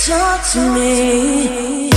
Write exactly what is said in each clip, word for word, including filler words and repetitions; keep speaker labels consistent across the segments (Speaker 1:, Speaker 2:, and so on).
Speaker 1: Talk to me.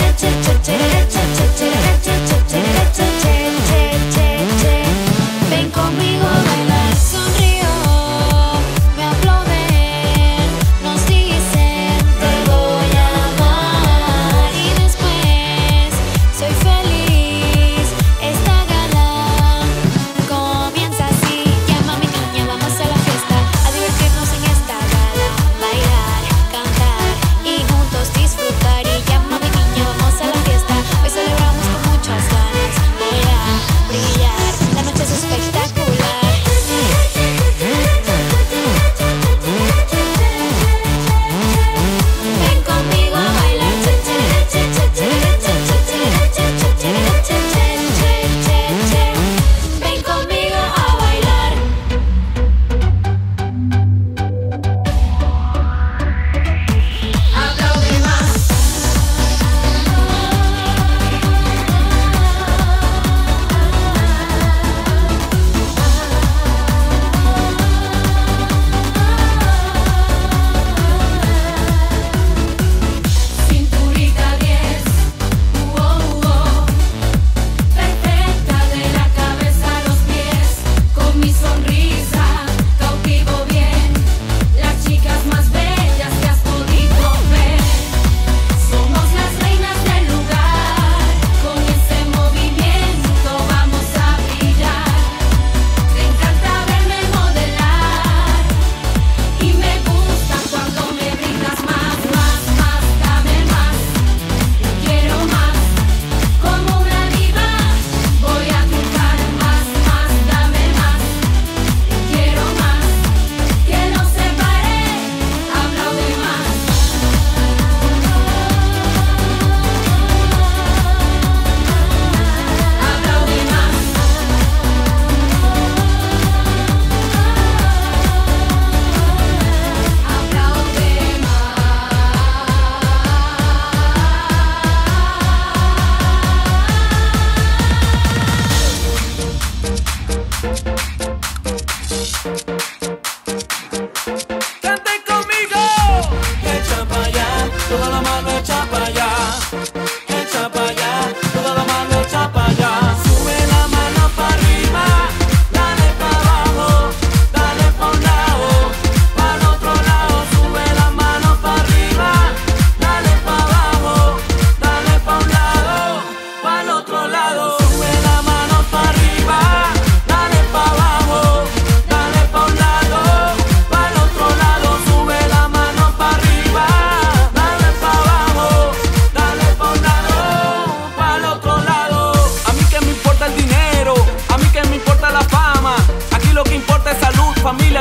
Speaker 2: Ven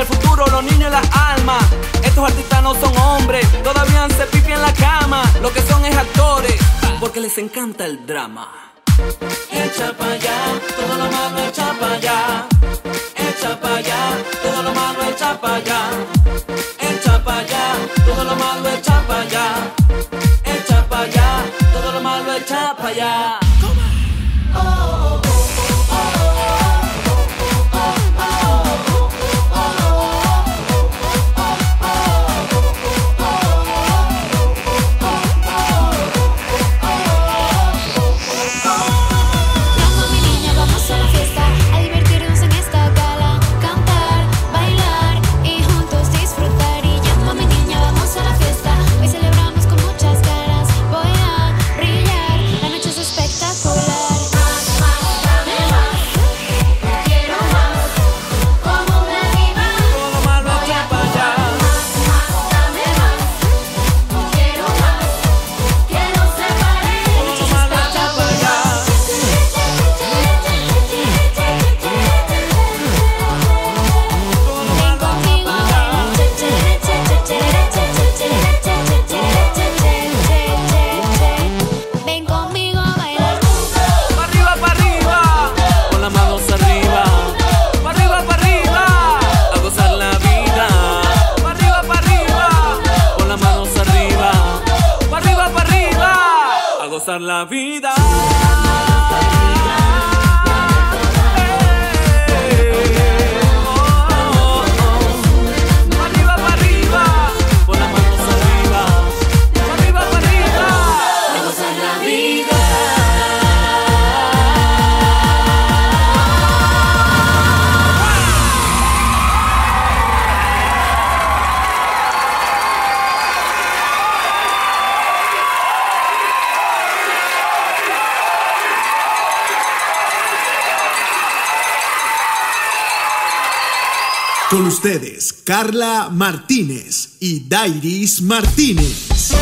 Speaker 2: el futuro, los niños y las almas. Estos artistas no son hombres, todavía se pipi en la cama. Lo que son es actores, porque les encanta el drama. Echa pa' allá, todo lo malo echa pa' allá. Echa pa' allá, todo lo malo echa pa' allá. Echa pa' allá, todo lo malo echa pa' allá. Echa pa' allá, todo lo malo echa pa' allá. Oh, oh, oh. La vida.
Speaker 3: Con ustedes, Carla Martínez y Dairis Martínez.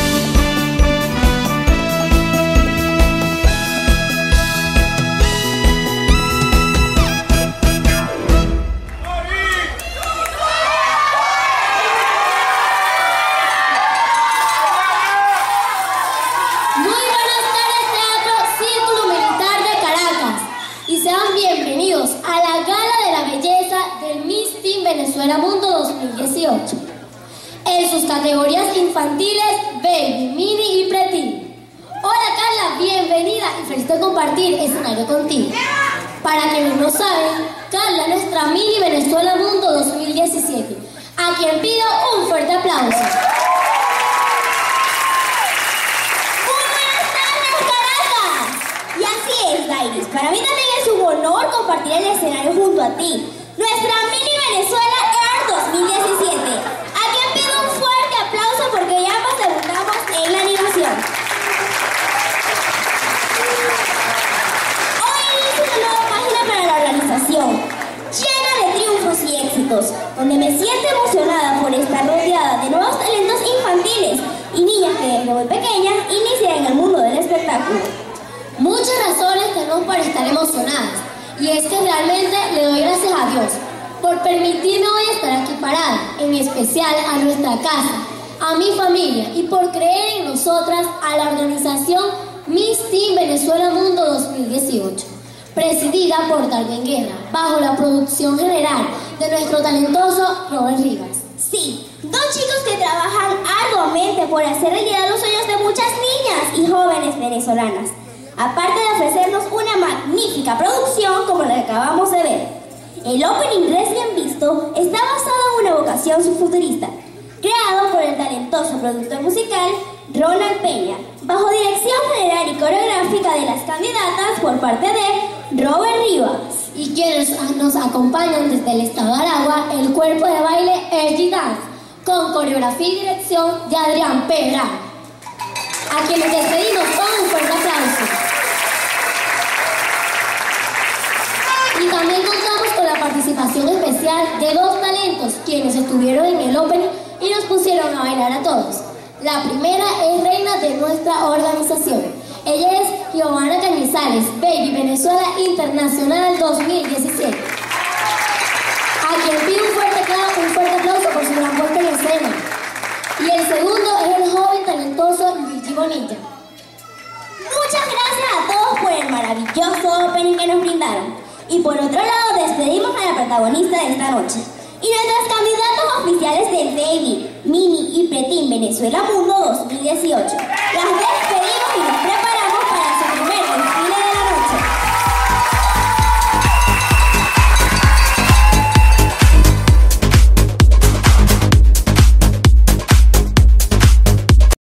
Speaker 4: Venezuela Mundo dos mil dieciocho. En sus categorías infantiles, Baby, Mini y Preteen. Hola Carla, bienvenida y feliz de compartir escenario contigo. Para quienes no saben, Carla es nuestra Mini Venezuela Mundo dos mil diecisiete, a quien pido un fuerte aplauso.
Speaker 5: Muy buenas tardes, Caracas. Y así es, Dairis, para mí también es un honor compartir el escenario junto a ti. Nuestra Mini Venezuela Air dos mil diecisiete. A quien pido un fuerte aplauso porque ya nos debutamos en la animación. Hoy inicio una nueva página para la organización, llena de triunfos y éxitos, donde me siento emocionada por estar rodeada de nuevos talentos infantiles y niñas que desde muy pequeñas inician en el mundo del espectáculo.
Speaker 4: Muchas razones tenemos para estar emocionadas. Y es que realmente le doy gracias a Dios por permitirme hoy estar aquí parada, en especial a nuestra casa, a mi familia y por creer en nosotras, a la organización Miss Teen Venezuela Mundo dos mil dieciocho, presidida por Darwin Guerra, bajo la producción general de nuestro talentoso Robert Rivas.
Speaker 5: Sí, dos chicos que trabajan arduamente por hacer realidad los sueños de muchas niñas y jóvenes venezolanas. Aparte de ofrecernos una magnífica producción como la que acabamos de ver. El opening recién visto está basado en una vocación futurista, creado por el talentoso productor musical Ronald Peña, bajo dirección general y coreográfica de las candidatas por parte de Robert Rivas.
Speaker 4: Y quienes nos acompañan desde el estado de Aragua, el cuerpo de baile Edgy Dance, con coreografía y dirección de Adrián Pedra, a quienes despedimos con un fuerte aplauso. Y también contamos con la participación especial de dos talentos, quienes estuvieron en el opening y nos pusieron a bailar a todos. La primera es reina de nuestra organización. Ella es Giovanna Cañizales, Baby Venezuela Internacional dos mil diecisiete. A quien pido un fuerte aplauso. Azucena. Y el segundo es el joven talentoso Luigi Bonilla.
Speaker 5: Muchas gracias a todos por el maravilloso opening que nos brindaron. Y por otro lado, despedimos a la protagonista de esta noche. Y nuestros candidatos oficiales del Baby, Mini y Preteen Venezuela Mundo dos mil dieciocho. La